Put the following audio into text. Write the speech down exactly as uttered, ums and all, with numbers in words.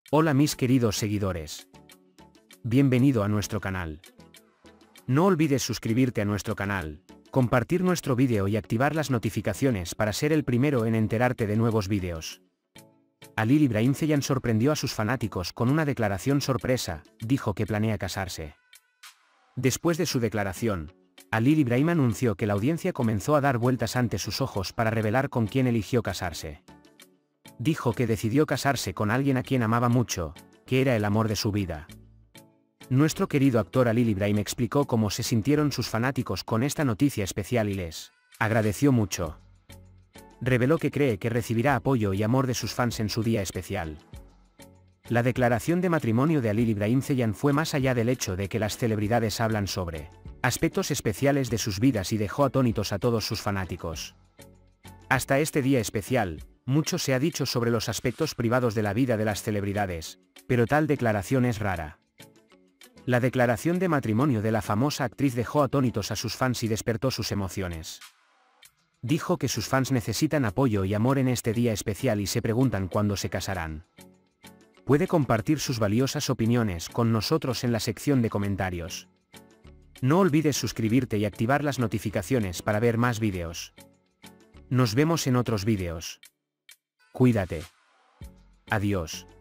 Hola mis queridos seguidores. Bienvenido a nuestro canal. No olvides suscribirte a nuestro canal, compartir nuestro vídeo y activar las notificaciones para ser el primero en enterarte de nuevos vídeos. Halil İbrahimseyan sorprendió a sus fanáticos con una declaración sorpresa, dijo que planea casarse. Después de su declaración, Halil İbrahim anunció que la audiencia comenzó a dar vueltas ante sus ojos para revelar con quién eligió casarse. Dijo que decidió casarse con alguien a quien amaba mucho, que era el amor de su vida. Nuestro querido actor Halil İbrahim explicó cómo se sintieron sus fanáticos con esta noticia especial y les agradeció mucho. Reveló que cree que recibirá apoyo y amor de sus fans en su día especial. La declaración de matrimonio de Halil İbrahimseyan fue más allá del hecho de que las celebridades hablan sobre aspectos especiales de sus vidas y dejó atónitos a todos sus fanáticos. Hasta este día especial, mucho se ha dicho sobre los aspectos privados de la vida de las celebridades, pero tal declaración es rara. La declaración de matrimonio de la famosa actriz dejó atónitos a sus fans y despertó sus emociones. Dijo que sus fans necesitan apoyo y amor en este día especial y se preguntan cuándo se casarán. Puede compartir sus valiosas opiniones con nosotros en la sección de comentarios. No olvides suscribirte y activar las notificaciones para ver más vídeos. Nos vemos en otros vídeos. Cuídate. Adiós.